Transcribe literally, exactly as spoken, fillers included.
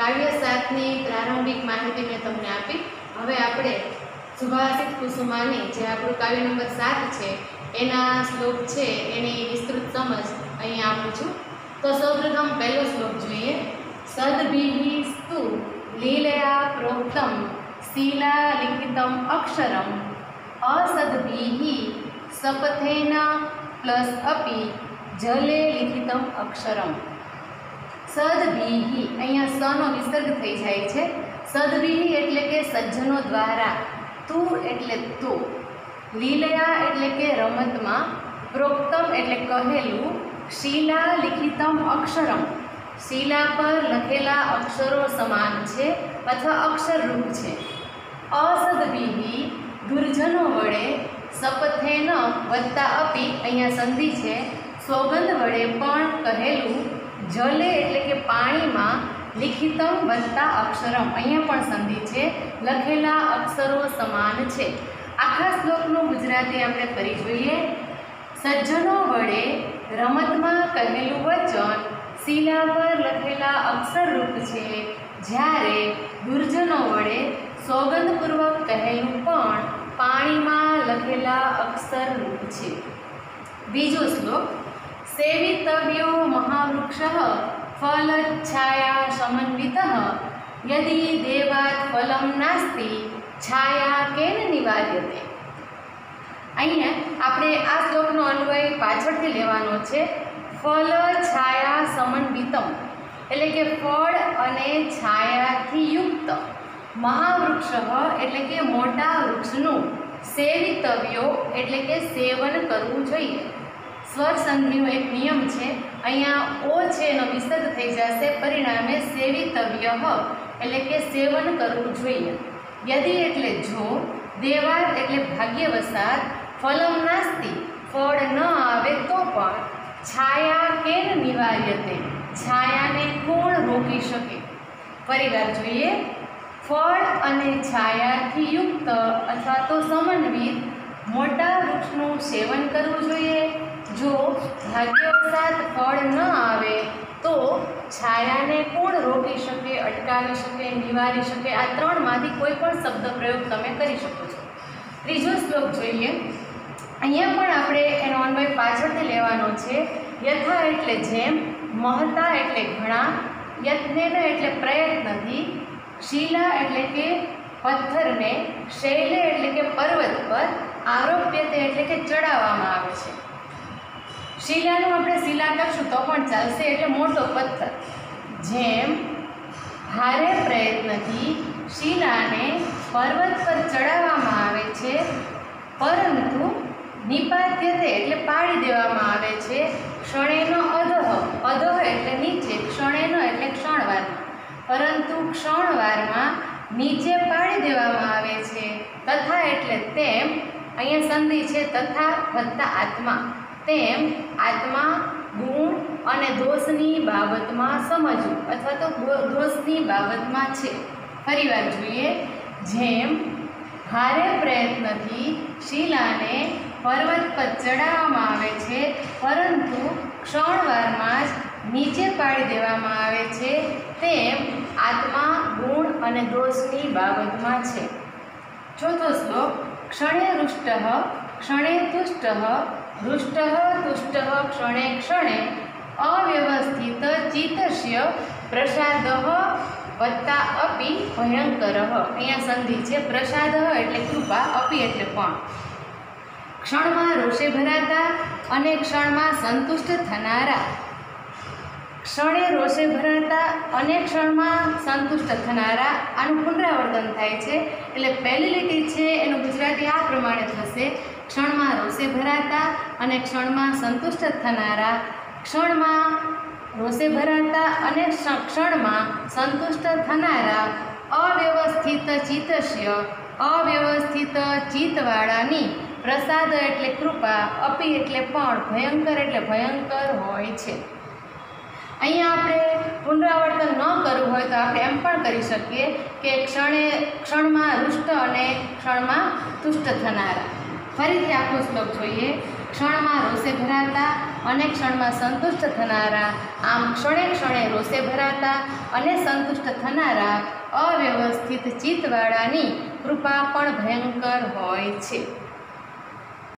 કાવ્ય સાતની પ્રારંભિક માહિતી મેં તમને આપી. હવે આપણે સુભાષિત કુસુમાની જે આપણું કાવ્ય નંબર સાત છે એના શ્લોક છે એની વિસ્તૃત સમજ અહીંયા આપું છું. તો સૌપ્રથમ પહેલો શ્લોક જોઈએ. સદભિઃ સ્તુ લીલયા પ્રોક્તમ શિલા લિખિતમ અક્ષરમ અસદભિઃ સપથેન પ્લસ અપી જલે લિખિતમ અક્ષરમ. સદભિઃ અહીંયા સનો વિસર્ગ થઈ જાય છે. સદભિઃ એટલે કે સજ્જનો દ્વારા, તું એટલે તું, લીલયા એટલે કે રમતમાં, પ્રોક્તમ એટલે કહેલું, શિલા લિખિતમ અક્ષરમ શિલા પર લખેલા અક્ષરો સમાન છે અથવા અક્ષરરૂપ છે. અસદભિઃ દુર્જનો વડે, સપથેન વત્તા અપી અહીંયા સંધિ છે, સોગંદ વડે પણ કહેલું, જલે એટલે કે પાણીમાં, લિખિતમ વત્તા અક્ષરમ અહીંયા પણ સંધિ છે, લખેલા અક્ષરો સમાન છે. આખા શ્લોકનું ગુજરાતી આપણે કરી જોઈએ. સજ્જનો વડે રમતમાં કહેલું વચન શિલા પર લખેલા અક્ષરરૂપ છે, જ્યારે દુર્જનો વડે સોગંદપૂર્વક કહેલું પણ પાણીમાં લખેલા અક્ષરરૂપ છે. બીજો શ્લોક. સેવિતવ્યો મહાવૃક્ષઃ ફલચ્છાયા સમન્વિતઃ યદિ દેવાત ફલમ નાસ્તિ છાયા કેન નિવાર્યતે. અહીંયા આપણે આ શ્લોકનો અન્વય પાછળથી લેવાનો છે. ફલ છાયા સમન્વિતમ એટલે કે ફળ અને છાયાથી યુક્ત, મહાવૃક્ષ એટલે કે મોટા વૃક્ષનું, સેવિતવ્યો એટલે કે સેવન કરવું જોઈએ. સ્વર સંધિનો એક નિયમ છે. અહીંયા ઓ છે એનો વિસર્ગ થઈ જશે, પરિણામે સેવિતવ્ય એટલે કે સેવન કરવું જોઈએ. યદિ એટલે જો, દેવાત એટલે ભાગ્યવશાત, ફલમ નાસ્તિ ફળ ન આવે તો પણ, છાયા કેન નિવાર્યતે છાયાને કોણ રોકી શકે. ફરીવાર જોઈએ. ફળ અને છાયાથી યુક્ત અથવા તો સમન્વિત મોટા વૃક્ષનું સેવન કરવું જોઈએ. જો ભાગ્યવશાત ફળ ન આવે તો છાયાને કોણ રોકી શકે, અટકાવી શકે, નિવારી શકે? આ ત્રણમાંથી કોઈ પણ શબ્દ પ્રયોગ તમે કરી શકો છો. ત્રીજો શ્લોક જોઈએ. અહીંયા પણ આપણે એનો અન્વય પાછળથી લેવાનો છે. યથા એટલે જેમ, મહતા એટલે ઘણા, યત્નેન એટલે પ્રયત્નથી, શિલા એટલે કે પથ્થરને, શૈલે એટલે કે પર્વત પર, આરોપ્યતે એટલે કે ચડાવવામાં આવે છે. શિલાનું આપણે શિલા કરશું તો પણ ચાલશે, એટલે મોટો પથ્થર. જેમ ભારે પ્રયત્નથી શિલાને પર્વત પર ચડાવવામાં આવે છે, પરંતુ નિપાત્યતે એટલે પાડી દેવામાં આવે છે. ક્ષણેનો અધઃ, અધઃ એટલે નીચે, ક્ષણેનો એટલે ક્ષણવારમાં, પરંતુ ક્ષણવારમાં નીચે પાડી દેવામાં આવે છે. તથા એટલે તેમ, અહીંયા સંધિ છે, તથા વત્તા આત્મા, તેમ આત્મા, ગુણ અને દોષની બાબતમાં સમજવું અથવા તો દોષની બાબતમાં છે. ફરીવાર જોઈએ. જેમ ભારે પ્રયત્નથી શિલાને પર્વત પર ચડાવવામાં આવે છે, પરંતુ ક્ષણવારમાં જ નીચે પાડી દેવામાં આવે છે, તેમ આત્મા, ગુણ અને દોષની બાબતમાં છે. ચોથો શ્લોક. ક્ષણે રુષ્ટ ક્ષણે તુષ્ટ હૃષ્ટ તુષ્ટ ક્ષણે ક્ષણે અવ્યવસ્થિત ચિત્તસ્ય પ્રસાદ વત્તા અપી ભયંકર. અહીંયા સંધિ છે. પ્રસાદ એટલે કૃપા, અપી એટલે પણ. ક્ષણમાં રોષે ભરાતા અને ક્ષણમાં સંતુષ્ટ થનારા. ક્ષણે રોષે ભરાતા અને ક્ષણમાં સંતુષ્ટ થનારા, આનું પુનરાવર્તન થાય છે. એટલે પહેલી લીટી છે એનું ગુજરાતી આ પ્રમાણે થશે. ક્ષણમાં રોષે ભરાતા અને ક્ષણમાં સંતુષ્ટ થનારા, ક્ષણમાં રોષે ભરાતા અને ક્ષણમાં સંતુષ્ટ થનારા, અવ્યવસ્થિત ચિત્તસ્ય અવ્યવસ્થિત ચિત્તવાળાની, પ્રસાદ એટલે કૃપા, અપી એટલે પણ, ભયંકર એટલે ભયંકર હોય છે. અહીંયા આપણે પુનરાવર્તન ન કરવું હોય તો આપણે એમ પણ કરી શકીએ કે ક્ષણે ક્ષણમાં રુષ્ટ અને ક્ષણમાં તુષ્ટ થનારા. ફરીથી આખો શ્લોક જોઈએ. ક્ષણમાં રોષે ભરાતા અને ક્ષણમાં સંતુષ્ટ થનારા, આમ ક્ષણે ક્ષણે રોષે ભરાતા અને સંતુષ્ટ થનારા અવ્યવસ્થિત ચિત્તવાળાની કૃપા પણ ભયંકર હોય છે.